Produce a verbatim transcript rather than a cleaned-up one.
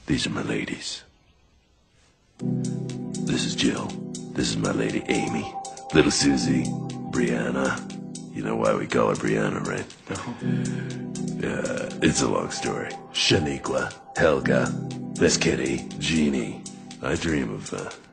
These are my ladies. This is Jill. This is my lady Amy. Little Susie. Brianna. You know why we call her Brianna, right? No. Yeah, it's a long story. Shaniqua. Helga. Miss Kitty. Jeannie. I dream of uh,